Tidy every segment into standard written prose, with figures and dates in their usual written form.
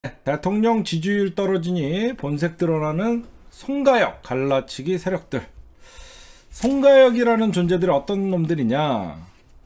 대통령 지지율 떨어지니 본색 드러나는 송가역 갈라치기 세력들. 송가역이라는 존재들이 어떤 놈들이냐?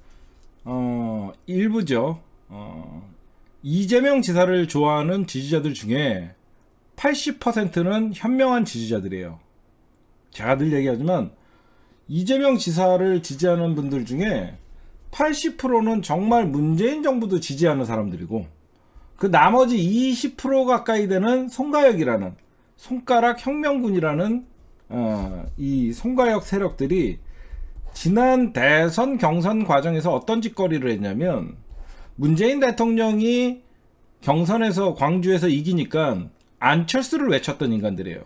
일부죠. 이재명 지사를 좋아하는 지지자들 중에 80%는 현명한 지지자들이에요. 제가 늘 얘기하지만 이재명 지사를 지지하는 분들 중에 80%는 정말 문재인 정부도 지지하는 사람들이고, 그 나머지 20% 가까이 되는 송가역이라는, 손가락 혁명군이라는 이 송가역 세력들이 지난 대선 경선 과정에서 어떤 짓거리를 했냐면, 문재인 대통령이 경선에서 광주에서 이기니까 안철수를 외쳤던 인간들이에요.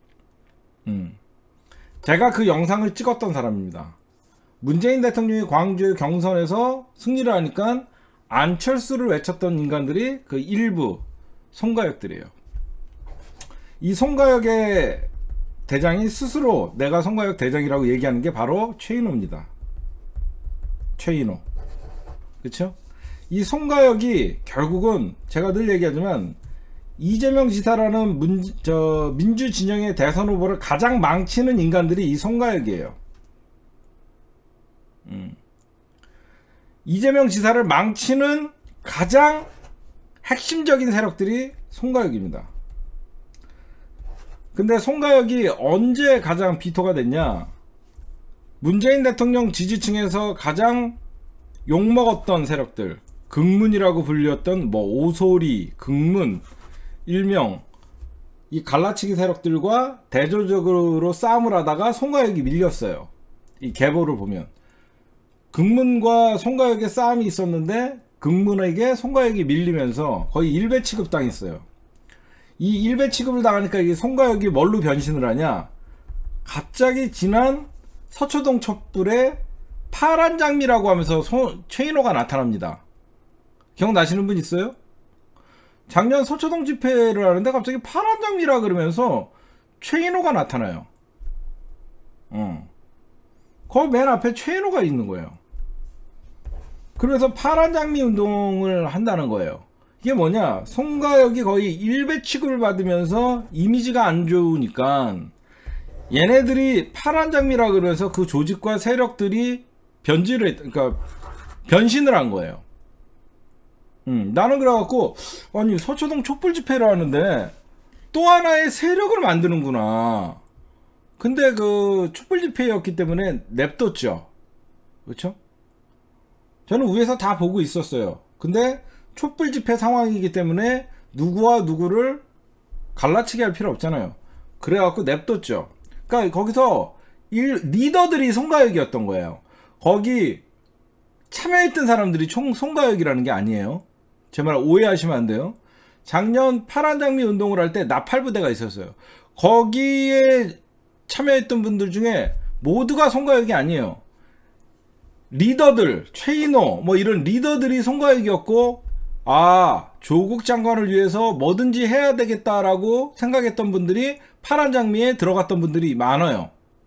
제가 그 영상을 찍었던 사람입니다. 문재인 대통령이 광주 경선에서 승리를 하니까 안철수를 외쳤던 인간들이 그 일부 송가역들이에요. 이 송가역의 대장이 스스로 내가 송가역 대장이라고 얘기하는 게 바로 최인호입니다. 최인호. 그쵸? 이 송가역이 결국은 제가 늘 얘기하지만 이재명 지사라는 민주 진영의 대선 후보를 가장 망치는 인간들이 이 송가역이에요. 이재명 지사를 망치는 가장 핵심적인 세력들이 송가역입니다. 근데 송가역이 언제 가장 비토가 됐냐? 문재인 대통령 지지층에서 가장 욕먹었던 세력들, 극문이라고 불렸던 오소리, 극문, 일명 이 갈라치기 세력들과 대조적으로 싸움을 하다가 송가역이 밀렸어요. 이 계보를 보면 극문과 송가역의 싸움이 있었는데 극문에게 송가역이 밀리면서 거의 일배 취급 당했어요. 이 일배 취급을 당하니까 이게 송가역이 뭘로 변신을 하냐? 갑자기 지난 서초동 촛불에 파란 장미라고 하면서 최인호가 나타납니다. 기억나시는 분 있어요? 작년 서초동 집회를 하는데 갑자기 파란 장미라 그러면서 최인호가 나타나요. 거기 맨 앞에 최인호가 있는 거예요. 그래서 파란 장미 운동을 한다는 거예요. 이게 뭐냐? 송가역이 거의 일배 취급을 받으면서 이미지가 안 좋으니까 얘네들이 파란 장미라 그래서 그 조직과 세력들이 그러니까 변신을 한 거예요. 나는 그래갖고 아니 서초동 촛불 집회를 하는데 또 하나의 세력을 만드는구나. 근데 그 촛불 집회였기 때문에 냅뒀죠. 그렇죠? 저는 위에서 다 보고 있었어요. 근데 촛불 집회 상황이기 때문에 누구와 누구를 갈라치기 할 필요 없잖아요. 그래갖고 냅뒀죠. 그러니까 거기서 리더들이 송가역이었던 거예요. 거기 참여했던 사람들이 송가역이라는 게 아니에요. 제 말 오해하시면 안 돼요. 작년 파란장미 운동을 할 때 나팔부대가 있었어요. 거기에 참여했던 분들 중에 모두가 송가역이 아니에요. 리더들, 최인호 이런 리더들이 송가역이었고, 조국 장관을 위해서 뭐든지 해야 되겠다라고 생각했던 분들이 파란장미에 들어갔던 분들이 많아요.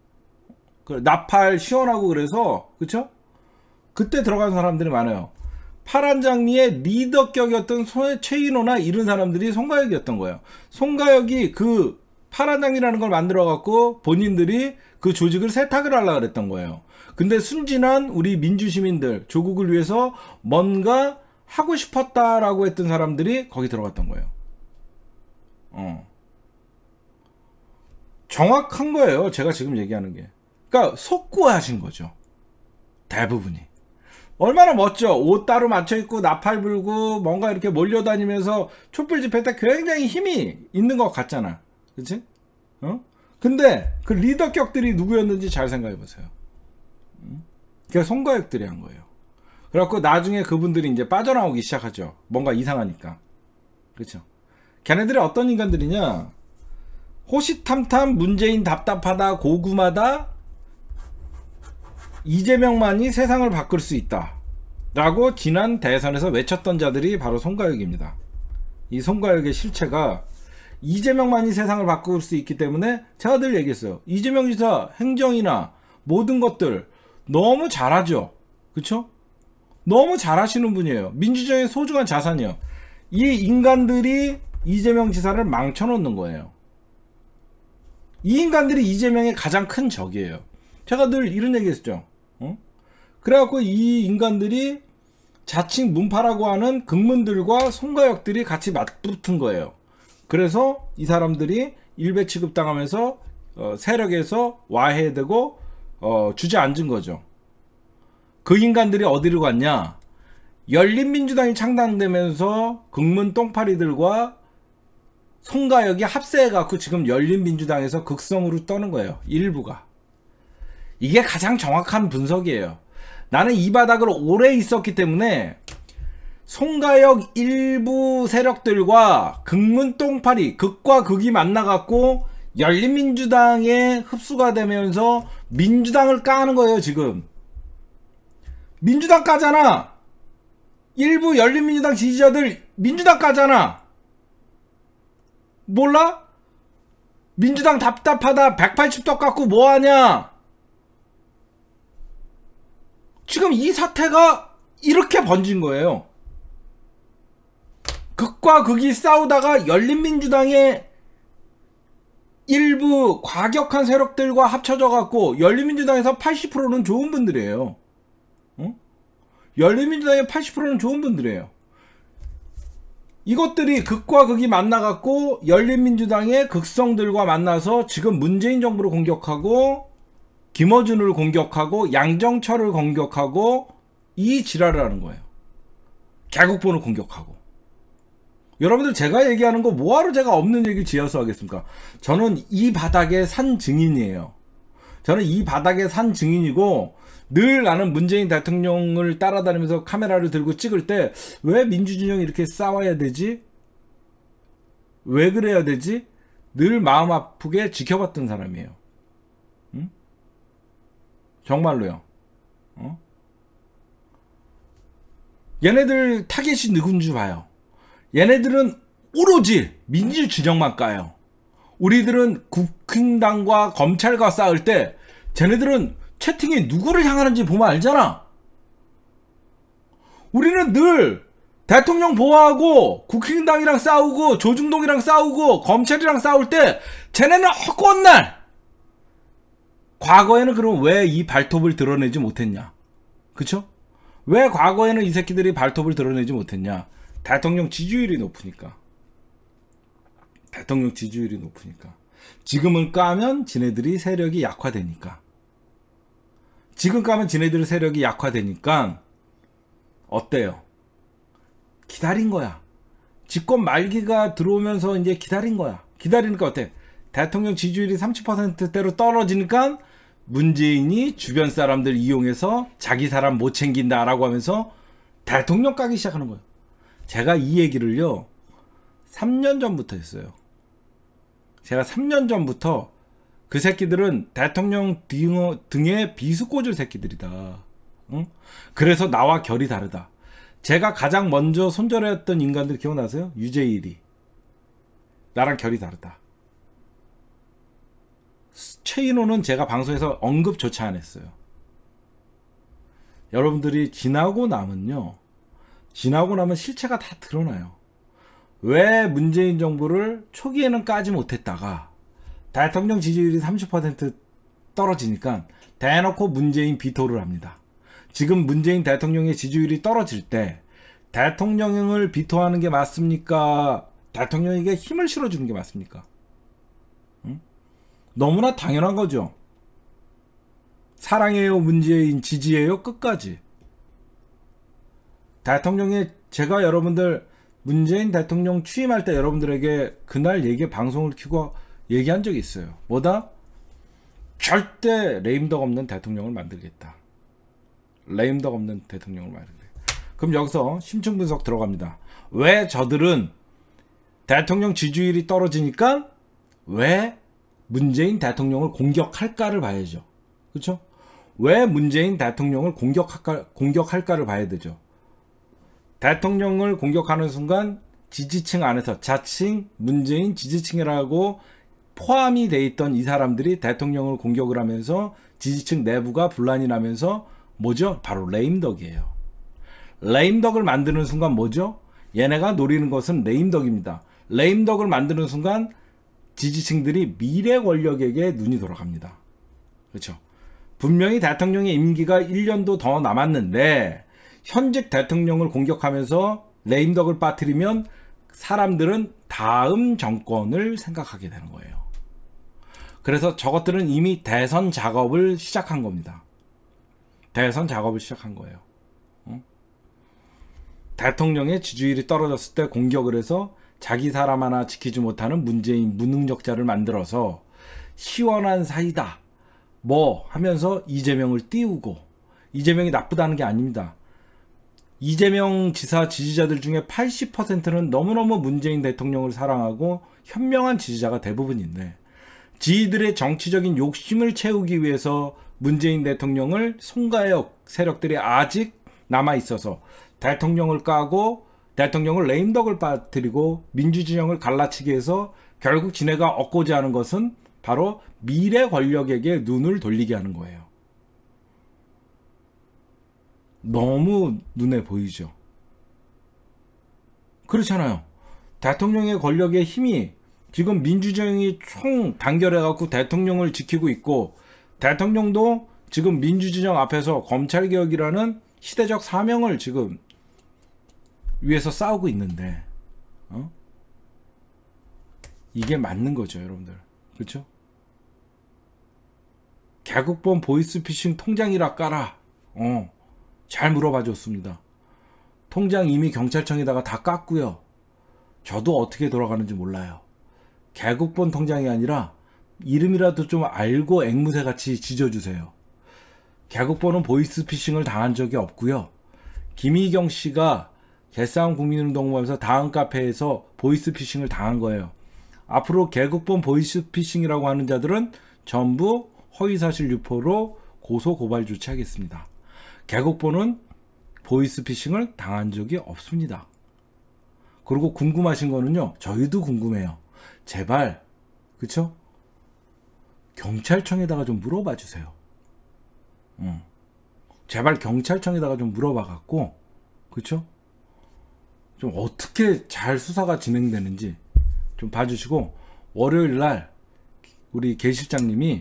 나팔 시원하고 그래서, 그쵸? 그때 들어간 사람들이 많아요. 파란장미의 리더격이었던 최인호나 이런 사람들이 송가역이었던 거예요. 송가역이 그 파란장미라는 걸 만들어 갖고 본인들이 그 조직을 세탁을 하려고 그랬던 거예요. 근데 순진한 우리 민주시민들, 조국을 위해서 뭔가 하고 싶었다라고 했던 사람들이 거기 들어갔던 거예요. 정확한 거예요. 제가 지금 얘기하는 게. 그러니까 속구하신 거죠. 대부분이. 얼마나 멋져. 옷 따로 맞춰 입고 나팔 불고 뭔가 이렇게 몰려다니면서 촛불 집회 때 굉장히 힘이 있는 것 같잖아. 그치? 근데 그 리더격들이 누구였는지 잘 생각해 보세요. 그게 송가역들이 한 거예요. 그래갖고 나중에 그분들이 이제 빠져나오기 시작하죠. 뭔가 이상하니까. 그렇죠? 걔네들이 어떤 인간들이냐? 호시탐탐 문재인 답답하다 고구마다 이재명만이 세상을 바꿀 수 있다 라고 지난 대선에서 외쳤던 자들이 바로 송가역입니다. 이 송가역의 실체가 이재명만이 세상을 바꿀 수 있기 때문에 제가 늘 얘기했어요. 이재명 지사 행정이나 모든 것들 너무 잘하죠. 그쵸? 너무 잘하시는 분이에요. 민주주의의 소중한 자산이요. 이 인간들이 이재명 지사를 망쳐놓는 거예요. 이 인간들이 이재명의 가장 큰 적이에요. 제가 늘 이런 얘기 했었죠. 그래갖고 이 인간들이 자칭 문파라고 하는 극문들과 송가역들이 같이 맞붙은 거예요. 그래서 이 사람들이 일배 취급당하면서 세력에서 와해되고 주저앉은 거죠. 그 인간들이 어디로 갔냐? 열린민주당이 창당되면서 극문 똥파리들과 송가역이 합세해갖고 지금 열린민주당에서 극성으로 떠는 거예요. 일부가. 이게 가장 정확한 분석이에요. 나는 이 바닥을 오래 있었기 때문에 송가역 일부 세력들과 극문 똥파리, 극과 극이 만나갖고 열린민주당에 흡수가 되면서 민주당을 까는 거예요. 지금 민주당 까잖아. 일부 열린민주당 지지자들 민주당 까잖아. 몰라? 민주당 답답하다 180도 깎고 뭐하냐. 지금 이 사태가 이렇게 번진 거예요. 극과 극이 싸우다가 열린민주당의 일부 과격한 세력들과 합쳐져 갖고 열린민주당에서 80%는 좋은 분들이에요. 열린민주당의 80%는 좋은 분들이에요. 이것들이 극과 극이 만나갖고 열린민주당의 극성들과 만나서 지금 문재인 정부를 공격하고 김어준을 공격하고 양정철을 공격하고 이 지랄을 하는 거예요. 개국본을 공격하고. 여러분들 제가 얘기하는 거 뭐하러 제가 없는 얘기를 지어서 하겠습니까? 저는 이 바닥에 산 증인이에요. 저는 이 바닥에 산 증인이고 늘 나는 문재인 대통령을 따라다니면서 카메라를 들고 찍을 때 왜 민주진영이 이렇게 싸워야 되지? 왜 그래야 되지? 늘 마음 아프게 지켜봤던 사람이에요. 응? 정말로요. 얘네들 타겟이 누군지 봐요. 얘네들은 오로지 민주진영만 까요. 우리들은 국힘당과 검찰과 싸울 때 쟤네들은 채팅이 누구를 향하는지 보면 알잖아. 우리는 늘 대통령 보호하고 국힘당이랑 싸우고 조중동이랑 싸우고 검찰이랑 싸울 때 쟤네는 헛구한 날. 과거에는 그럼 왜 이 발톱을 드러내지 못했냐? 그쵸? 왜 과거에는 이 새끼들이 발톱을 드러내지 못했냐? 대통령 지지율이 높으니까. 대통령 지지율이 높으니까. 지금은 까면 지네들이 세력이 약화되니까. 지금 까면 지네들 세력이 약화되니까 어때요? 기다린 거야. 집권 말기가 들어오면서 이제 기다린 거야. 기다리니까 어때? 대통령 지지율이 30%대로 떨어지니까 문재인이 주변 사람들 이용해서 자기 사람 못 챙긴다라고 하면서 대통령 까기 시작하는 거예요. 제가 이 얘기를요 3년 전부터 했어요. 제가 3년 전부터 그 새끼들은 대통령 등에 비수 꽂을 새끼들이다. 응? 그래서 나와 결이 다르다. 제가 가장 먼저 손절했던 인간들 기억나세요? 유재일이. 나랑 결이 다르다. 최인호는 제가 방송에서 언급조차 안 했어요. 여러분들이 지나고 나면요. 지나고 나면 실체가 다 드러나요. 왜 문재인 정부를 초기에는 까지 못했다가 대통령 지지율이 30% 떨어지니까 대놓고 문재인 비토를 합니다. 지금 문재인 대통령의 지지율이 떨어질 때 대통령을 비토하는 게 맞습니까? 대통령에게 힘을 실어주는 게 맞습니까? 응? 너무나 당연한 거죠. 사랑해요 문재인, 지지해요 끝까지. 대통령의 제가 여러분들 문재인 대통령 취임할 때 여러분들에게 그날 방송을 켜고 얘기한 적이 있어요. 뭐다? 절대 레임덕 없는 대통령을 만들겠다. 레임덕 없는 대통령을 만들겠다. 그럼 여기서 심층 분석 들어갑니다. 왜 저들은 대통령 지지율이 떨어지니까 왜 문재인 대통령을 공격할까를 봐야죠. 그렇죠? 왜 문재인 대통령을 공격할까를 봐야 되죠. 대통령을 공격하는 순간 지지층 안에서 자칭 문재인 지지층이라고 포함이 돼 있던 이 사람들이 대통령을 공격을 하면서 지지층 내부가 분란이 나면서 뭐죠? 바로 레임덕이에요. 레임덕을 만드는 순간 뭐죠? 얘네가 노리는 것은 레임덕입니다. 레임덕을 만드는 순간 지지층들이 미래 권력에게 눈이 돌아갑니다. 그렇죠? 분명히 대통령의 임기가 1년도 더 남았는데 현직 대통령을 공격하면서 레임덕을 빠뜨리면 사람들은 다음 정권을 생각하게 되는 거예요. 그래서 저것들은 이미 대선 작업을 시작한 겁니다. 대선 작업을 시작한 거예요. 대통령의 지지율이 떨어졌을 때 공격을 해서 자기 사람 하나 지키지 못하는 문재인 무능력자를 만들어서 시원한 사이다 뭐 하면서 이재명을 띄우고, 이재명이 나쁘다는 게 아닙니다. 이재명 지사 지지자들 중에 80%는 너무너무 문재인 대통령을 사랑하고 현명한 지지자가 대부분인데, 지들의 정치적인 욕심을 채우기 위해서 문재인 대통령을 송가역 세력들이 아직 남아있어서 대통령을 까고 대통령을 레임덕을 빠뜨리고 민주진영을 갈라치기 해서 결국 지네가 얻고자 하는 것은 바로 미래 권력에게 눈을 돌리게 하는 거예요. 너무 눈에 보이죠. 그렇잖아요. 대통령의 권력의 힘이 지금 민주정이 총 단결해갖고 대통령을 지키고 있고, 대통령도 지금 민주진영 앞에서 검찰개혁이라는 시대적 사명을 지금 위해서 싸우고 있는데, 이게 맞는 거죠, 여러분들. 그렇죠? 개국본 보이스피싱 통장이라 까라. 잘 물어봐 줬습니다. 통장 이미 경찰청에다가 다 깠고요. 저도 어떻게 돌아가는지 몰라요. 개국본 통장이 아니라 이름이라도 좀 알고 앵무새같이 지져주세요. 개국본은 보이스피싱을 당한 적이 없고요. 김희경 씨가 개싸움 국민운동하면서 다음 카페에서 보이스피싱을 당한 거예요. 앞으로 개국본 보이스피싱이라고 하는 자들은 전부 허위사실 유포로 고소 고발 조치하겠습니다. 개국본은 보이스피싱을 당한 적이 없습니다. 그리고 궁금하신 거는요, 저희도 궁금해요. 제발, 그쵸? 경찰청에다가 좀 물어봐 주세요. 제발 경찰청에다가 좀 물어봐 갖고, 그쵸? 좀 어떻게 잘 수사가 진행되는지 좀 봐주시고, 월요일날 우리 계 실장님이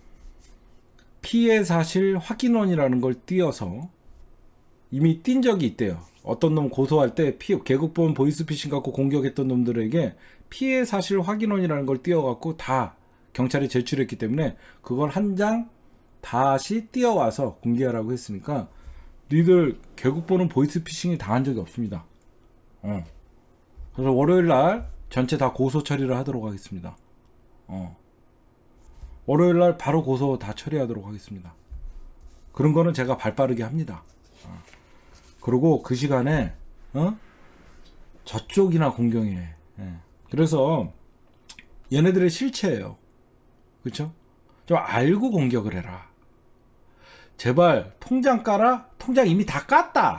피해 사실 확인원이라는 걸 띄어서 이미 띈 적이 있대요. 어떤 놈 고소할 때 개국본 보이스피싱 갖고 공격했던 놈들에게 피해 사실 확인원이라는 걸 띄어갖고 다 경찰에 제출했기 때문에 그걸 한 장 다시 띄어와서 공개하라고 했으니까, 니들 개국본은 보이스피싱이 당한 적이 없습니다. 그래서 월요일날 전체 다 고소 처리를 하도록 하겠습니다. 월요일날 바로 고소 다 처리하도록 하겠습니다. 그런 거는 제가 발빠르게 합니다. 그리고 그 시간에 저쪽이나 공경해. 그래서 얘네들의 실체예요. 그쵸? 좀 알고 공격을 해라. 제발 통장 까라. 통장 이미 다 깠다.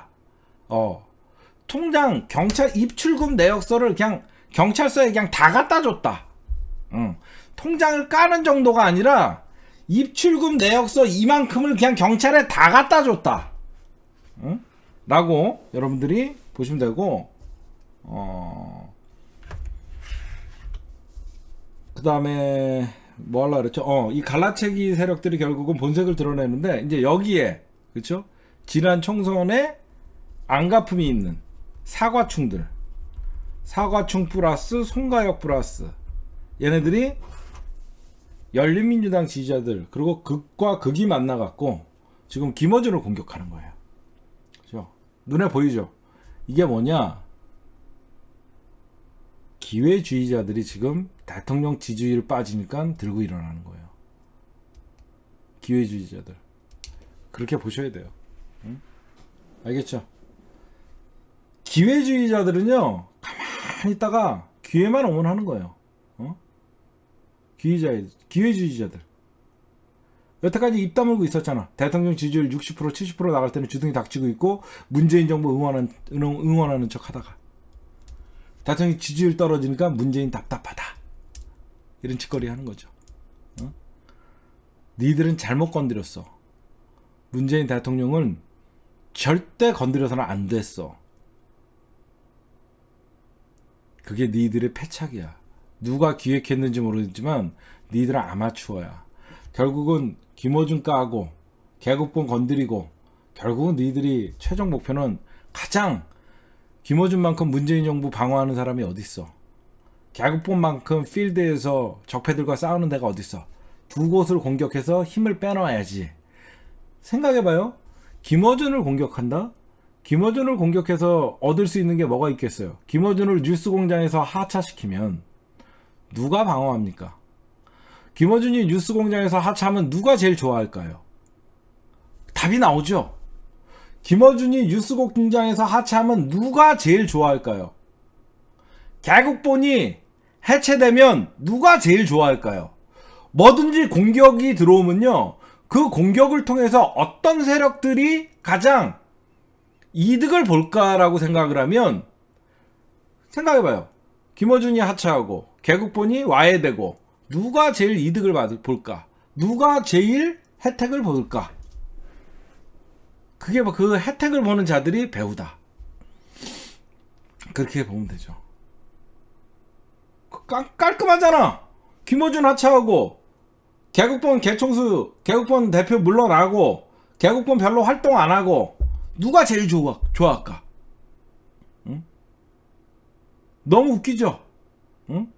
통장 경찰 입출금 내역서를 그냥 경찰서에 그냥 다 갖다 줬다. 통장을 까는 정도가 아니라 입출금 내역서 이만큼을 그냥 경찰에 다 갖다 줬다. 라고 여러분들이 보시면 되고, 그 다음에 뭐 하려고 그랬죠? 이 갈라치기 세력들이 결국은 본색을 드러내는데, 이제 여기에, 그쵸? 지난 총선에 안가품이 있는 사과충들, 사과충 플러스 송가역 플러스 얘네들이 열린민주당 지지자들, 그리고 극과 극이 만나갖고 지금 김어준을 공격하는 거예요. 그죠? 눈에 보이죠? 이게 뭐냐? 기회주의자들이 지금 대통령 지지율 빠지니까 들고 일어나는 거예요. 기회주의자들. 그렇게 보셔야 돼요. 응? 알겠죠? 기회주의자들은요, 가만히 있다가 기회만 오면 하는 거예요. 기회주의자들. 여태까지 입 다물고 있었잖아. 대통령 지지율 60% 70% 나갈 때는 주둥이 닥치고 있고 문재인 정부 응원하는 척 하다가 대통령 지지율 떨어지니까 문재인 답답하다, 이런 짓거리 하는 거죠. 니들은 잘못 건드렸어. 문재인 대통령은 절대 건드려서는 안 됐어. 그게 니들의 패착이야. 누가 기획했는지 모르겠지만 니들은 아마추어야. 결국은 김어준 까고 개국본 건드리고 결국은 니들이 최종 목표는 가장 김어준만큼 문재인 정부 방어하는 사람이 어딨어. 개국본만큼 필드에서 적폐들과 싸우는 데가 어딨어. 두 곳을 공격해서 힘을 빼놔야지. 생각해봐요. 김어준을 공격한다? 김어준을 공격해서 얻을 수 있는 게 뭐가 있겠어요. 김어준을 뉴스공장에서 하차시키면 누가 방어합니까? 김어준이 뉴스공장에서 하차하면 누가 제일 좋아할까요? 답이 나오죠. 김어준이 뉴스공장에서 하차하면 누가 제일 좋아할까요? 개국본이 해체되면 누가 제일 좋아할까요? 뭐든지 공격이 들어오면요, 그 공격을 통해서 어떤 세력들이 가장 이득을 볼까라고 생각을 하면, 생각해봐요. 김어준이 하차하고 개국본이 와해되고 누가 제일 이득을 볼까? 누가 제일 혜택을 볼까? 그게 그 혜택을 보는 자들이 배우다. 그렇게 보면 되죠. 깔끔하잖아. 김어준 하차하고 개국본 개총수, 개국본 대표 물러나고 개국본 별로 활동 안 하고 누가 제일 좋아할까? 응? 너무 웃기죠? 응?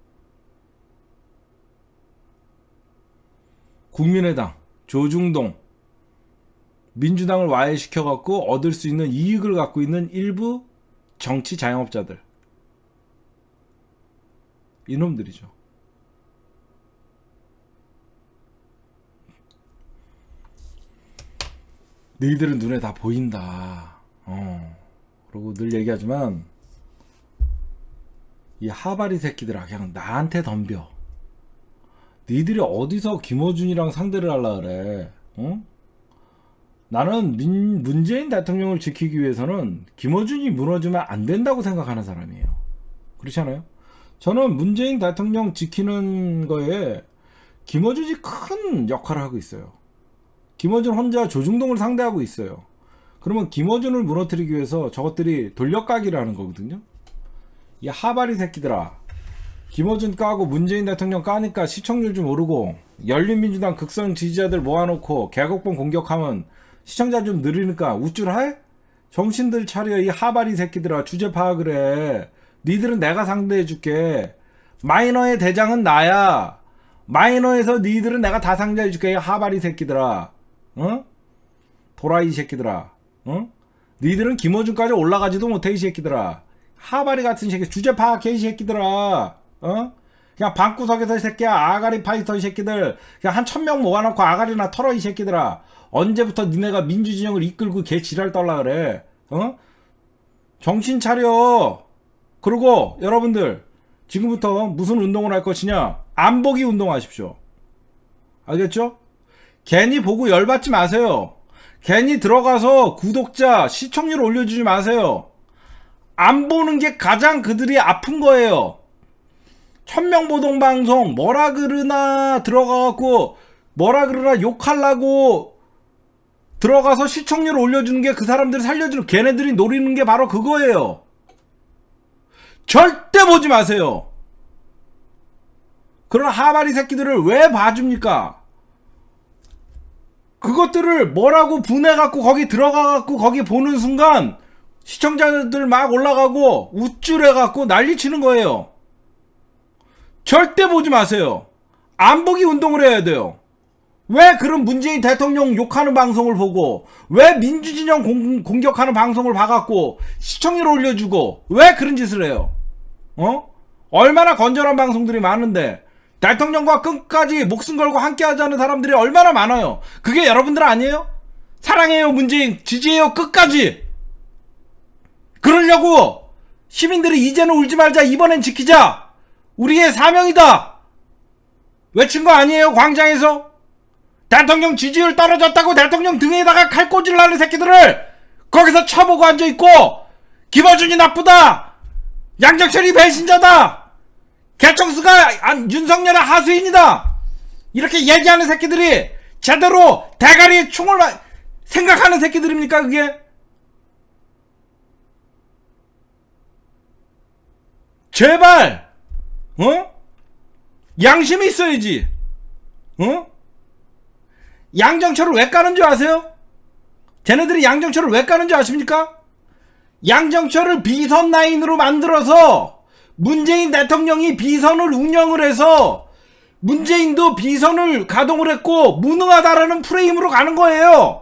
국민의당, 조중동, 민주당을 와해시켜갖고 얻을 수 있는 이익을 갖고 있는 일부 정치 자영업자들. 이놈들이죠. 너희들은 눈에 다 보인다. 그리고 늘 얘기하지만 이 하바리 새끼들아, 그냥 나한테 덤벼. 너희들이 어디서 김어준이랑 상대를 하려 그래? 나는 문재인 대통령을 지키기 위해서는 김어준이 무너지면 안 된다고 생각하는 사람이에요. 그렇지 않아요? 저는 문재인 대통령 지키는 거에 김어준이 큰 역할을 하고 있어요. 김어준 혼자 조중동을 상대하고 있어요. 그러면 김어준을 무너뜨리기 위해서 저것들이 돌려까기를 하는 거거든요. 이 하바리 새끼들아, 김어준 까고 문재인 대통령 까니까 시청률 좀 오르고 열린민주당 극성 지지자들 모아놓고 개국본 공격하면 시청자 좀 늘으니까 우쭐해? 정신들 차려. 이 하바리 새끼들아, 주제 파악을 해. 니들은 내가 상대해줄게. 마이너의 대장은 나야. 마이너에서 니들은 내가 다 상대해줄게. 이 하바리 새끼들아, 도라이 새끼들아, 니들은 김어준까지 올라가지도 못해. 이 새끼들아, 하바리 같은 새끼, 주제 파악해. 이 새끼들아, 그냥 방구석에서 이 새끼야, 아가리 파이터 이 새끼들, 그냥 한 1000명 모아놓고 아가리나 털어. 이 새끼들아, 언제부터 니네가 민주진영을 이끌고 개 지랄 떨라 그래? 정신 차려. 그리고 여러분들, 지금부터 무슨 운동을 할 것이냐? 안 보기 운동하십시오. 알겠죠? 괜히 보고 열받지 마세요. 괜히 들어가서 구독자, 시청률 올려주지 마세요. 안 보는 게 가장 그들이 아픈 거예요. 1000명 보동 방송 뭐라 그러나 들어가갖고 뭐라 그러나 욕하려고 들어가서 시청률 올려주는 게 그 사람들을 살려주는, 걔네들이 노리는 게 바로 그거예요. 절대 보지 마세요. 그런 하바리 새끼들을 왜 봐줍니까? 그것들을 뭐라고 분해갖고 거기 들어가갖고 거기 보는 순간 시청자들 막 올라가고 우쭐해갖고 난리치는 거예요. 절대 보지 마세요. 안 보기 운동을 해야 돼요. 왜 그런 문재인 대통령 욕하는 방송을 보고, 왜 민주진영 공격하는 방송을 봐갖고 시청률 올려주고 왜 그런 짓을 해요? 얼마나 건전한 방송들이 많은데 대통령과 끝까지 목숨 걸고 함께 하자는 사람들이 얼마나 많아요. 그게 여러분들 아니에요? 사랑해요 문재인, 지지해요 끝까지. 그러려고 시민들이 이제는 울지 말자, 이번엔 지키자, 우리의 사명이다 외친 거 아니에요? 광장에서 대통령 지지율 떨어졌다고 대통령 등에다가 칼 꽂으려는 새끼들을 거기서 쳐보고 앉아있고, 김어준이 나쁘다, 양정철이 배신자다, 개청수가 윤석열의 하수인이다, 이렇게 얘기하는 새끼들이 제대로 대가리에 총을 생각하는 새끼들입니까? 그게 제발 양심이 있어야지. 양정철을 왜 까는 줄 아세요? 쟤네들이 양정철을 왜 까는 줄 아십니까? 양정철을 비선 라인으로 만들어서 문재인 대통령이 비선을 운영을 해서 문재인도 비선을 가동을 했고 무능하다라는 프레임으로 가는 거예요.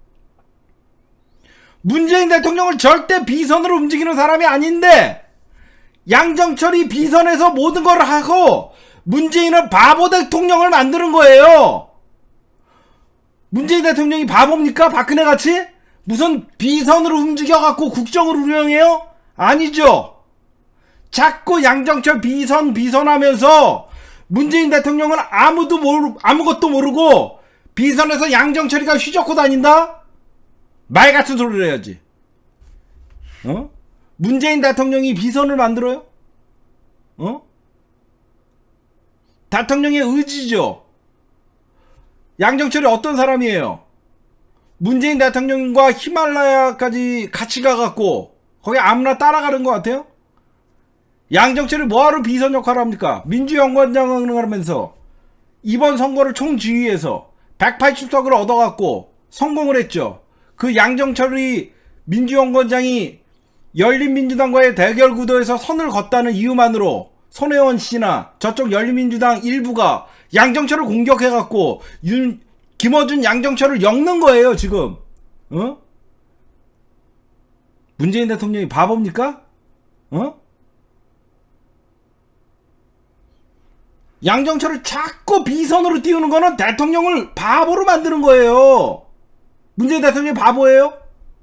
문재인 대통령을 절대 비선으로 움직이는 사람이 아닌데 양정철이 비선에서 모든 걸 하고 문재인은 바보 대통령을 만드는 거예요. 문재인 대통령이 바보입니까? 박근혜같이? 무슨 비선으로 움직여갖고 국정을 운영해요? 아니죠. 자꾸 양정철 비선하면서 문재인 대통령은 아무것도 모르고 비선에서 양정철이가 휘젓고 다닌다? 말 같은 소리를 해야지. 문재인 대통령이 비선을 만들어요? 대통령의 의지죠. 양정철이 어떤 사람이에요? 문재인 대통령과 히말라야까지 같이 가갖고 거기 아무나 따라가는 것 같아요? 양정철이 뭐하러 비선 역할을 합니까? 민주연구원장을 하면서 이번 선거를 총지휘해서 180석을 얻어갖고 성공을 했죠. 그 양정철이 민주연구원장이 열린민주당과의 대결 구도에서 선을 걷다는 이유만으로 손혜원 씨나 저쪽 열린민주당 일부가 양정철을 공격해갖고 김어준 양정철을 엮는 거예요 지금. 문재인 대통령이 바보입니까? 양정철을 자꾸 비선으로 띄우는 거는 대통령을 바보로 만드는 거예요. 문재인 대통령이 바보예요?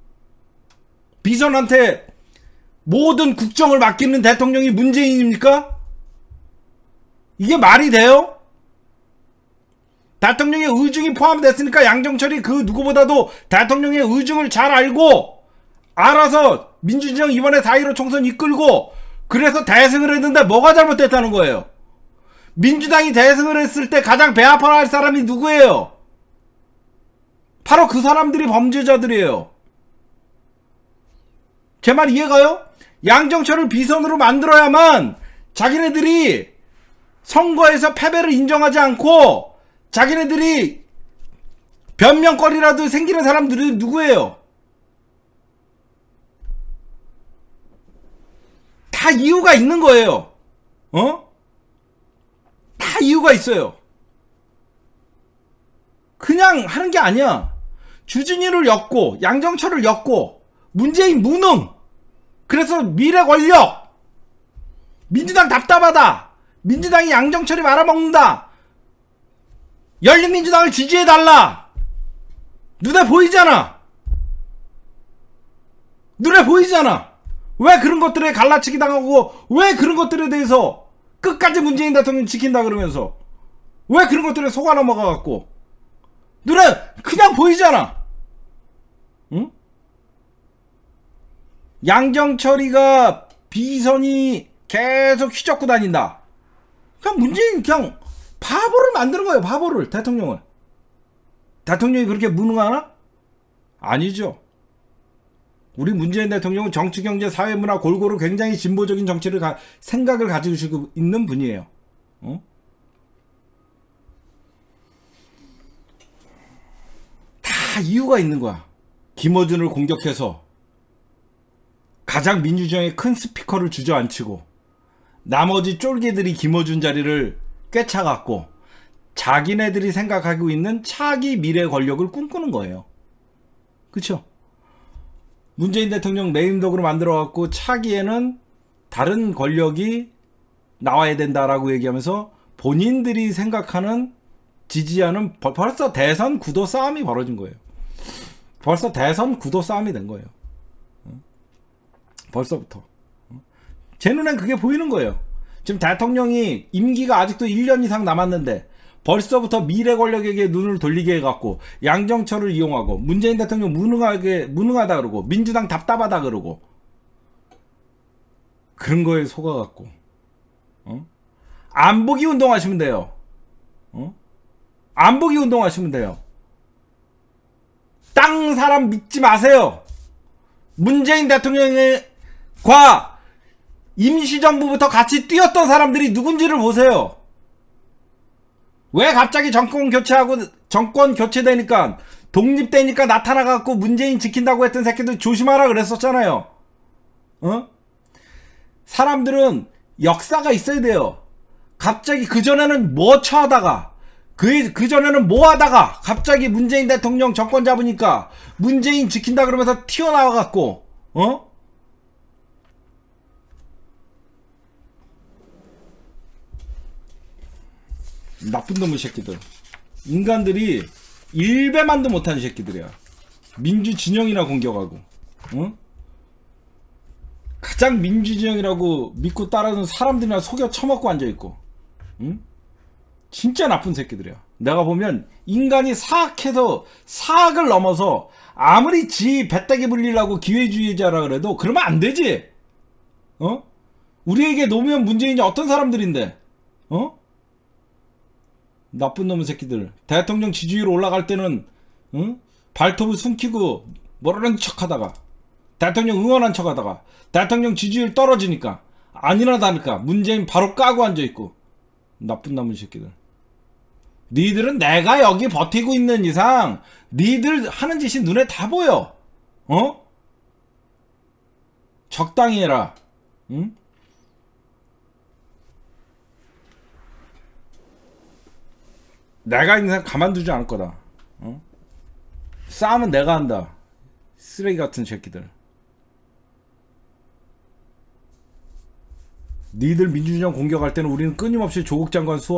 비선한테 모든 국정을 맡기는 대통령이 문재인입니까? 이게 말이 돼요? 대통령의 의중이 포함됐으니까 양정철이 그 누구보다도 대통령의 의중을 잘 알고 알아서 민주진영 이번에 4.15 총선 이끌고 그래서 대승을 했는데 뭐가 잘못됐다는 거예요? 민주당이 대승을 했을 때 가장 배 아파할 사람이 누구예요? 바로 그 사람들이 범죄자들이에요. 제 말 이해가요? 양정철을 비선으로 만들어야만 자기네들이 선거에서 패배를 인정하지 않고 자기네들이 변명거리라도 생기는 사람들이 누구예요? 다 이유가 있는 거예요. 다 이유가 있어요. 그냥 하는 게 아니야. 주진이를 엮고 양정철을 엮고 문재인 무능, 그래서 미래 권력, 민주당 답답하다, 민주당이 양정철이 말아먹는다, 열린민주당을 지지해달라. 눈에 보이잖아. 눈에 보이잖아. 왜 그런 것들에 갈라치기 당하고 왜 그런 것들에 대해서 끝까지 문재인 대통령 지킨다 그러면서 왜 그런 것들에 속아 넘어가갖고 눈에 그냥 보이잖아. 응? 양정철이가 비선이 계속 휘젓고 다닌다. 그냥 문재인 그냥 바보를 만드는 거예요. 바보를. 대통령을. 대통령이 그렇게 무능하나? 아니죠. 우리 문재인 대통령은 정치, 경제, 사회, 문화 골고루 굉장히 진보적인 정치를 생각을 가지고 있는 분이에요. 다 이유가 있는 거야. 김어준을 공격해서 가장 민주정의 큰 스피커를 주저앉히고 나머지 쫄개들이 김어준 자리를 꿰차갖고 자기네들이 생각하고 있는 차기 미래 권력을 꿈꾸는 거예요. 그쵸? 문재인 대통령 레임덕으로 만들어갖고 차기에는 다른 권력이 나와야 된다라고 얘기하면서 본인들이 생각하는 지지하는 벌써 대선 구도 싸움이 벌어진 거예요. 벌써 대선 구도 싸움이 된 거예요. 벌써부터. 제 눈엔 그게 보이는 거예요. 지금 대통령이 임기가 아직도 1년 이상 남았는데 벌써부터 미래 권력에게 눈을 돌리게 해갖고 양정철을 이용하고 문재인 대통령 무능하다 그러고 민주당 답답하다 그러고 그런 거에 속아갖고 안보기 운동하시면 돼요. 안보기 운동하시면 돼요. 땅 사람 믿지 마세요. 문재인 대통령과 임시정부부터 같이 뛰었던 사람들이 누군지를 보세요. 왜 갑자기 정권 교체되니까 독립되니까 나타나갖고 문재인 지킨다고 했던 새끼들 조심하라 그랬었잖아요. 어? 사람들은 역사가 있어야 돼요. 갑자기 그전에는 뭐 처하다가 그전에는 뭐 하다가 갑자기 문재인 대통령 정권 잡으니까 문재인 지킨다 그러면서 튀어나와갖고 어? 나쁜 놈의 새끼들. 인간들이 일배만도 못하는 새끼들이야. 민주진영이나 공격하고 어? 가장 민주진영이라고 믿고 따르는 사람들이나 속여 처먹고 앉아있고 응? 진짜 나쁜 새끼들이야. 내가 보면 인간이 사악해서 사악을 넘어서 아무리 지 배때기 불리려고 기회주의자라 그래도 그러면 안 되지. 어? 우리에게 노무현 문재인이 어떤 사람들인데 어? 나쁜 놈의 새끼들. 대통령 지지율 올라갈 때는 응? 발톱을 숨기고 모르는 척하다가 대통령 응원한 척하다가 대통령 지지율 떨어지니까 아니나 다를까 문재인 바로 까고 앉아있고. 나쁜 놈의 새끼들. 니들은 내가 여기 버티고 있는 이상 니들 하는 짓이 눈에 다 보여. 어? 적당히 해라. 응? 내가 있는 이상 가만두지 않을 거다. 어? 싸움은 내가 한다. 쓰레기 같은 새끼들. 니들 민주진영 공격할 때는 우리는 끊임없이 조국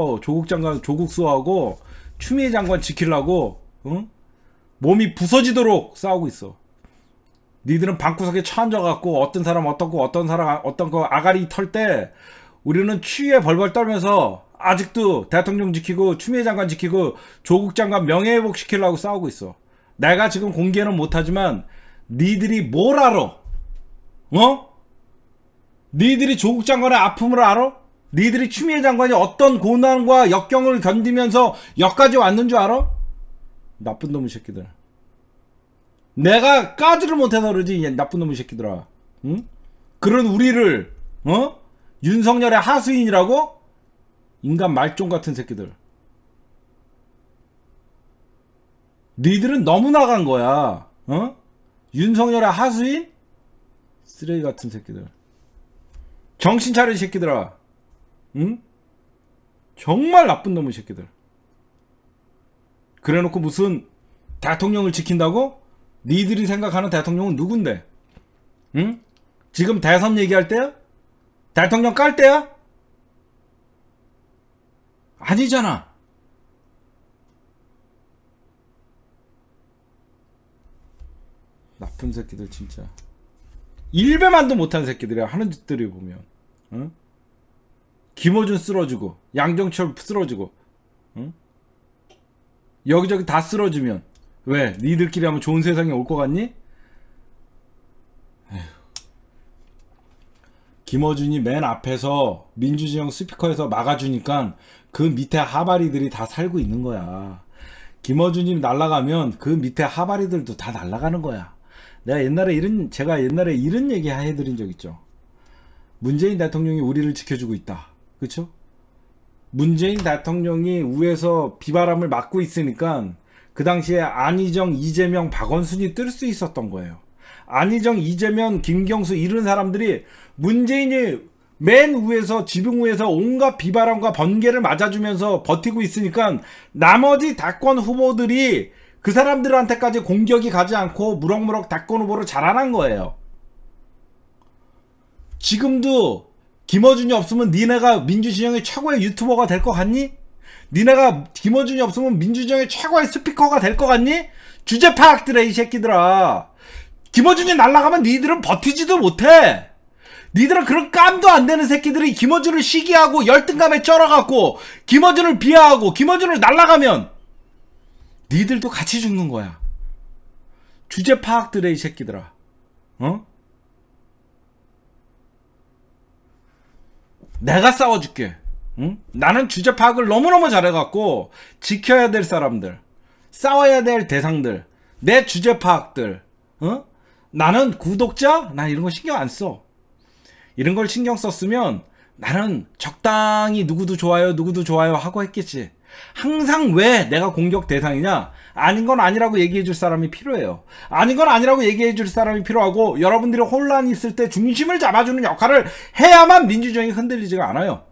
수호하고 추미애 장관 지키려고 응? 몸이 부서지도록 싸우고 있어. 니들은 방구석에 처앉아갖고 어떤 사람 어떻고 어떤 사람 어떤 거 아가리 털 때 우리는 추위에 벌벌 떨면서 아직도 대통령 지키고 추미애 장관 지키고 조국 장관 명예회복 시키려고 싸우고 있어. 내가 지금 공개는 못하지만 니들이 뭘 알아? 어? 니들이 조국 장관의 아픔을 알아? 니들이 추미애 장관이 어떤 고난과 역경을 견디면서 여기까지 왔는 줄 알아? 나쁜 놈의 새끼들. 내가 까지를 못해서 그러지 나쁜 놈의 새끼들아. 응? 그런 우리를 어? 윤석열의 하수인이라고? 인간 말종 같은 새끼들. 니들은 너무 나간 거야. 어? 윤석열의 하수인? 쓰레기 같은 새끼들. 정신 차려 이 새끼들아. 응? 정말 나쁜 놈의 새끼들. 그래놓고 무슨 대통령을 지킨다고? 니들이 생각하는 대통령은 누군데? 응? 지금 대선 얘기할 때야? 대통령 깔 때야? 아니잖아. 나쁜 새끼들 진짜. 일배만도 못한 새끼들이야. 하는 짓들이 보면 응? 김어준 쓰러지고 양정철 쓰러지고 응? 여기저기 다 쓰러지면 왜? 니들끼리 하면 좋은 세상이 올 것 같니? 에휴. 김어준이 맨 앞에서 민주진영 스피커에서 막아주니까 그 밑에 하바리들이 다 살고 있는 거야. 김어준이 날아가면 그 밑에 하바리들도 다 날아가는 거야. 제가 옛날에 이런 얘기 해드린 적 있죠. 문재인 대통령이 우리를 지켜주고 있다. 그쵸? 문재인 대통령이 위에서 비바람을 막고 있으니까 그 당시에 안희정, 이재명, 박원순이 뜰 수 있었던 거예요. 안희정, 이재명, 김경수 이런 사람들이 문재인이 맨 위에서 지붕 위에서 온갖 비바람과 번개를 맞아주면서 버티고 있으니까 나머지 당권 후보들이 그 사람들한테까지 공격이 가지 않고 무럭무럭 당권 후보로 자라난 거예요. 지금도 김어준이 없으면 니네가 민주진영의 최고의 유튜버가 될 것 같니? 니네가 김어준이 없으면 민주진영의 최고의 스피커가 될 것 같니? 주제 파악들해 이 새끼들아. 김어준이 날아가면 니들은 버티지도 못해. 니들은 그런 깜도 안 되는 새끼들이 김어준을 시기하고 열등감에 쩔어갖고 김어준을 비하하고 김어준을 날아가면 니들도 같이 죽는 거야. 주제 파악들해 이 새끼들아. 어? 내가 싸워줄게. 응? 나는 주제 파악을 너무너무 잘해갖고 지켜야 될 사람들, 싸워야 될 대상들, 내 주제 파악들. 어? 나는 구독자? 난 이런 거 신경 안 써. 이런 걸 신경 썼으면 나는 적당히 누구도 좋아요 하고 했겠지. 항상 왜 내가 공격 대상이냐? 아닌 건 아니라고 얘기해 줄 사람이 필요해요. 아닌 건 아니라고 얘기해 줄 사람이 필요하고, 여러분들이 혼란이 있을 때 중심을 잡아주는 역할을 해야만 민주주의가 흔들리지가 않아요.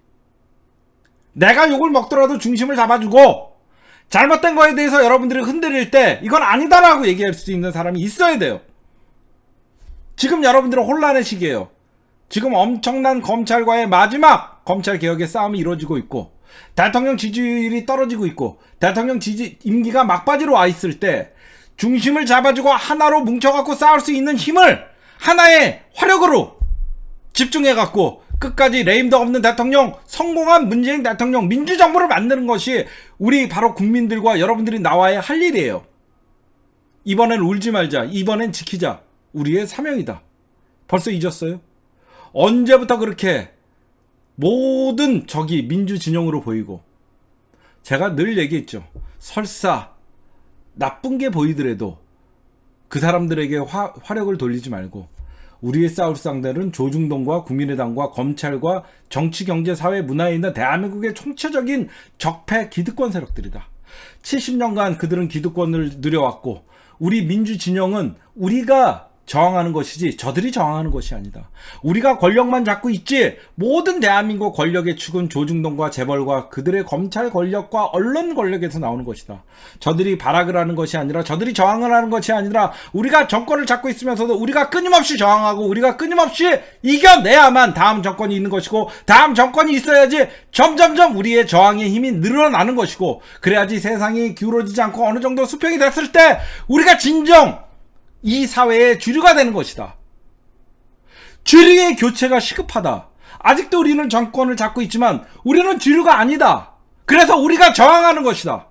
내가 욕을 먹더라도 중심을 잡아주고, 잘못된 거에 대해서 여러분들이 흔들릴 때 이건 아니다라고 얘기할 수 있는 사람이 있어야 돼요. 지금 여러분들은 혼란의 시기예요. 지금 엄청난 검찰과의 마지막 검찰개혁의 싸움이 이루어지고 있고, 대통령 지지율이 떨어지고 있고, 대통령 임기가 막바지로 와 있을 때 중심을 잡아주고 하나로 뭉쳐갖고 싸울 수 있는 힘을 하나의 화력으로 집중해갖고 끝까지 레임도 없는 대통령, 성공한 문재인 대통령, 민주정부를 만드는 것이 우리 바로 국민들과 여러분들이 나와야 할 일이에요. 이번엔 울지 말자, 이번엔 지키자, 우리의 사명이다. 벌써 잊었어요? 언제부터 그렇게 모든 적이 민주진영으로 보이고, 제가 늘 얘기했죠. 설사 나쁜 게 보이더라도 그 사람들에게 화력을 돌리지 말고, 우리의 싸울 상대는 조중동과 국민의당과 검찰과 정치, 경제, 사회, 문화에 있는 대한민국의 총체적인 적폐 기득권 세력들이다. 70년간 그들은 기득권을 누려왔고, 우리 민주진영은 우리가 저항하는 것이지 저들이 저항하는 것이 아니다. 우리가 권력만 잡고 있지 모든 대한민국 권력의 축은 조중동과 재벌과 그들의 검찰 권력과 언론 권력에서 나오는 것이다. 저들이 발악을 하는 것이 아니라, 저들이 저항을 하는 것이 아니라, 우리가 정권을 잡고 있으면서도 우리가 끊임없이 저항하고 우리가 끊임없이 이겨내야만 다음 정권이 있는 것이고, 다음 정권이 있어야지 점점점 우리의 저항의 힘이 늘어나는 것이고, 그래야지 세상이 기울어지지 않고 어느 정도 수평이 됐을 때 우리가 진정 이 사회의 주류가 되는 것이다. 주류의 교체가 시급하다. 아직도 우리는 정권을 잡고 있지만 우리는 주류가 아니다. 그래서 우리가 저항하는 것이다.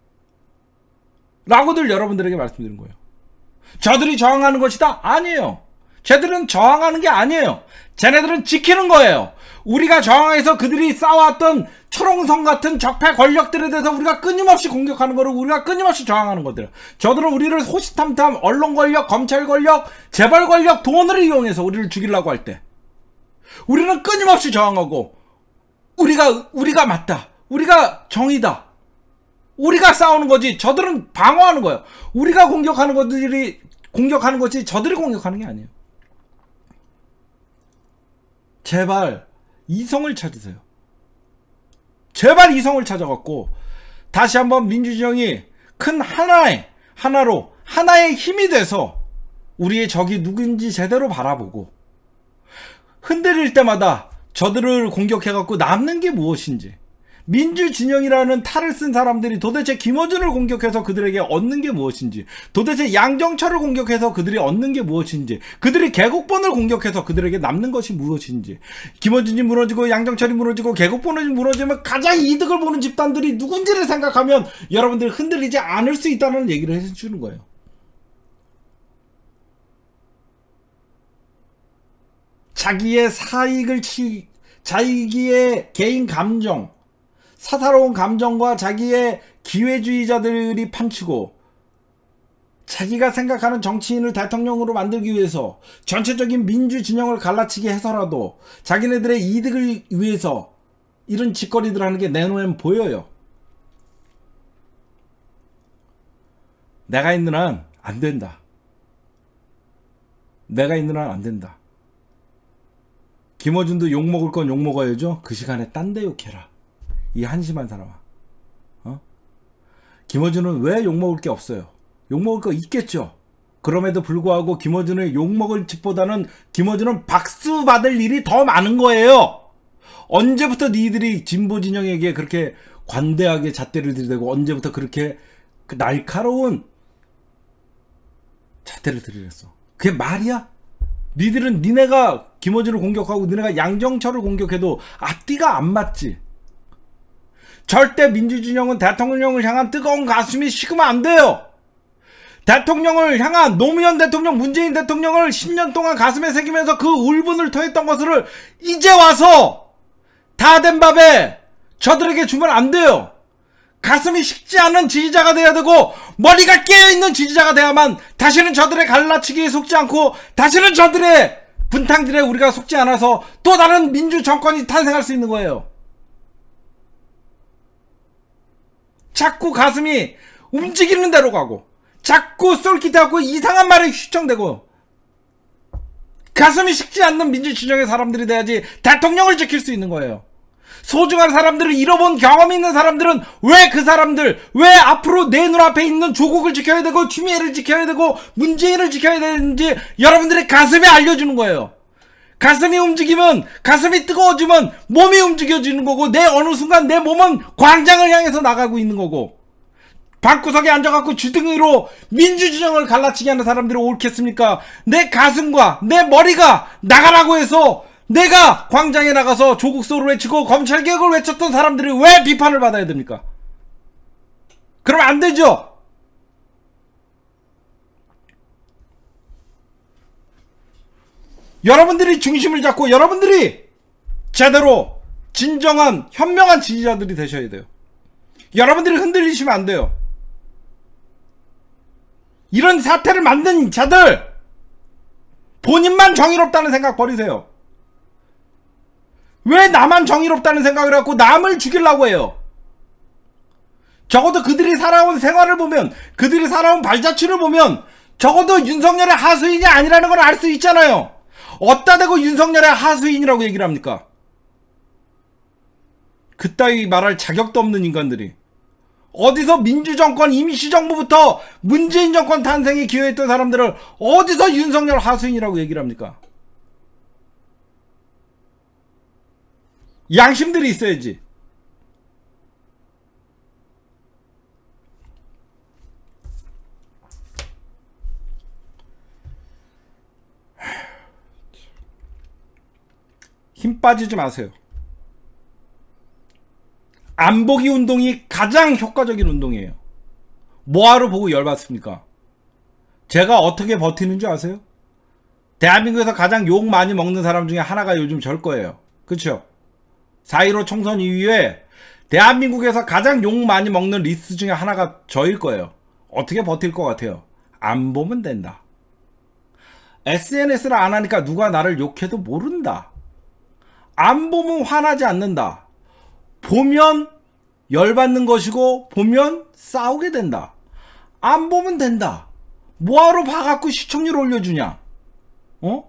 라고들 여러분들에게 말씀드린 거예요. 저들이 저항하는 것이다? 아니에요. 쟤들은 저항하는 게 아니에요. 쟤네들은 지키는 거예요. 우리가 저항해서 그들이 쌓아왔던 초롱성 같은 적폐 권력들에 대해서 우리가 끊임없이 공격하는 거를 우리가 끊임없이 저항하는 것들. 저들은 우리를 호시탐탐 언론 권력, 검찰 권력, 재벌 권력, 돈을 이용해서 우리를 죽이려고 할 때 우리는 끊임없이 저항하고, 우리가 맞다, 우리가 정의다, 우리가 싸우는 거지 저들은 방어하는 거예요. 우리가 공격하는 것이 저들이 공격하는 게 아니에요. 제발 이성을 찾으세요. 제발 이성을 찾아갖고 다시 한번 민주진영이 큰 하나의 힘이 돼서 우리의 적이 누군지 제대로 바라보고, 흔들릴 때마다 저들을 공격해갖고 남는 게 무엇인지, 민주진영이라는 탈을 쓴 사람들이 도대체 김어준을 공격해서 그들에게 얻는 게 무엇인지, 도대체 양정철을 공격해서 그들이 얻는 게 무엇인지, 그들이 개국본을 공격해서 그들에게 남는 것이 무엇인지, 김어준이 무너지고 양정철이 무너지고 개국본이 무너지면 가장 이득을 보는 집단들이 누군지를 생각하면 여러분들이 흔들리지 않을 수 있다는 얘기를 해주는 거예요. 자기의 자기의 개인 감정, 사사로운 감정과 자기의 기회주의자들이 판치고, 자기가 생각하는 정치인을 대통령으로 만들기 위해서 전체적인 민주진영을 갈라치게 해서라도 자기네들의 이득을 위해서 이런 짓거리들 하는 게 내 눈엔 보여요. 내가 있는 한 안 된다. 내가 있는 한 안 된다. 김어준도 욕먹을 건 욕먹어야죠. 그 시간에 딴 데 욕해라. 이 한심한 사람아. 김어준은 왜 욕먹을 게 없어요? 욕먹을 거 있겠죠. 그럼에도 불구하고 김어준을 욕먹을 짓보다는 김어준은 박수 받을 일이 더 많은 거예요. 언제부터 니들이 진보 진영에게 그렇게 관대하게 잣대를 들이대고, 언제부터 그렇게 날카로운 잣대를 들이댔어? 그게 말이야? 니네가 김어준을 공격하고 니네가 양정철을 공격해도 앞뒤가 안 맞지. 절대 민주진영은 대통령을 향한 뜨거운 가슴이 식으면 안 돼요. 대통령을 향한 노무현 대통령, 문재인 대통령을 10년 동안 가슴에 새기면서 그 울분을 토했던 것을 이제 와서 다 된 밥에 저들에게 주면 안 돼요. 가슴이 식지 않은 지지자가 돼야 되고, 머리가 깨어있는 지지자가 돼야만 다시는 저들의 갈라치기에 속지 않고, 다시는 저들의 분탕질에 우리가 속지 않아서 또 다른 민주 정권이 탄생할 수 있는 거예요. 자꾸 가슴이 움직이는 대로 가고 자꾸 쏠깃하고 이상한 말에 휘청대고 가슴이 식지 않는 민주진영의 사람들이 돼야지 대통령을 지킬 수 있는 거예요. 소중한 사람들을 잃어본 경험이 있는 사람들은 왜 그 사람들, 왜 앞으로 내 눈앞에 있는 조국을 지켜야 되고 추미애를 지켜야 되고 문재인을 지켜야 되는지 여러분들의 가슴에 알려주는 거예요. 가슴이 움직이면, 가슴이 뜨거워지면 몸이 움직여지는 거고, 내 어느 순간 내 몸은 광장을 향해서 나가고 있는 거고, 방구석에 앉아갖고 주둥이로 민주진영을 갈라치게 하는 사람들이 옳겠습니까? 내 가슴과 내 머리가 나가라고 해서 내가 광장에 나가서 조국소를 외치고 검찰개혁을 외쳤던 사람들이 왜 비판을 받아야 됩니까? 그러면 안 되죠? 여러분들이 중심을 잡고 여러분들이 제대로 진정한 현명한 지지자들이 되셔야 돼요. 여러분들이 흔들리시면 안 돼요. 이런 사태를 만든 자들 본인만 정의롭다는 생각 버리세요. 왜 나만 정의롭다는 생각을 갖고 남을 죽이려고 해요? 적어도 그들이 살아온 생활을 보면, 그들이 살아온 발자취를 보면 적어도 윤석열의 하수인이 아니라는 걸 알 수 있잖아요. 어디다 대고 윤석열의 하수인이라고 얘기를 합니까? 그따위 말할 자격도 없는 인간들이 어디서 민주정권 임시정부부터 문재인 정권 탄생에 기여했던 사람들을 어디서 윤석열 하수인이라고 얘기를 합니까? 양심들이 있어야지. 힘 빠지지 마세요. 안보기 운동이 가장 효과적인 운동이에요. 뭐하러 보고 열받습니까? 제가 어떻게 버티는 줄 아세요? 대한민국에서 가장 욕 많이 먹는 사람 중에 하나가 요즘 절 거예요. 그쵸? 4.15 총선 이후에 대한민국에서 가장 욕 많이 먹는 리스트 중에 하나가 저일 거예요. 어떻게 버틸 것 같아요? 안 보면 된다. SNS를 안 하니까 누가 나를 욕해도 모른다. 안 보면 화나지 않는다. 보면 열받는 것이고 보면 싸우게 된다. 안 보면 된다. 뭐하러 봐갖고 시청률 올려주냐? 어?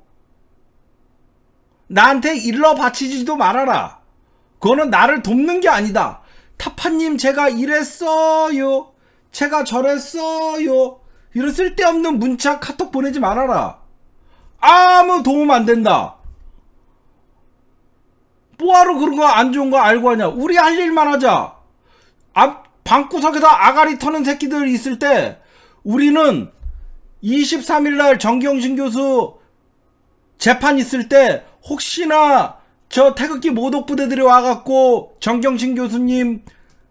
나한테 일러 바치지도 말아라. 그거는 나를 돕는 게 아니다. 타파님 제가 이랬어요. 제가 저랬어요. 이런 쓸데없는 문자 카톡 보내지 말아라. 아무 도움 안 된다. 뭐하러 그런 거 안 좋은 거 알고 하냐. 우리 할 일만 하자. 방구석에서 아가리 터는 새끼들 있을 때 우리는 23일날 정경심 교수 재판 있을 때 혹시나 저 태극기 모독부대들이 와갖고 정경심 교수님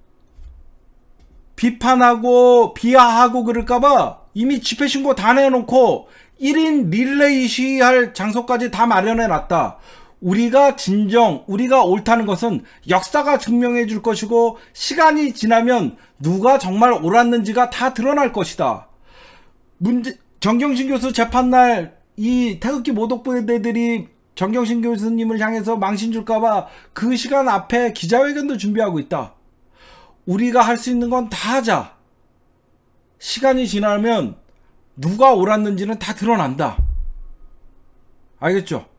비판하고 비하하고 그럴까봐 이미 집회신고 다 내놓고 1인 릴레이 시위할 장소까지 다 마련해놨다. 우리가 옳다는 것은 역사가 증명해 줄 것이고 시간이 지나면 누가 정말 옳았는지가 다 드러날 것이다. 정경심 교수 재판날 이 태극기 모독부대들이 정경심 교수님을 향해서 망신 줄까봐 그 시간 앞에 기자회견도 준비하고 있다. 우리가 할 수 있는 건 다 하자. 시간이 지나면 누가 옳았는지는 다 드러난다. 알겠죠?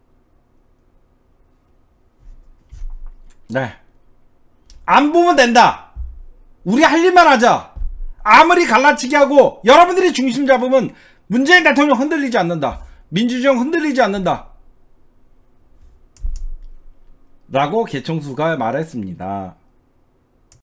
네. 안 보면 된다. 우리 할 일만 하자. 아무리 갈라치기 하고 여러분들이 중심 잡으면 문재인 대통령 흔들리지 않는다. 민주주의 흔들리지 않는다. 라고 개청수가 말했습니다.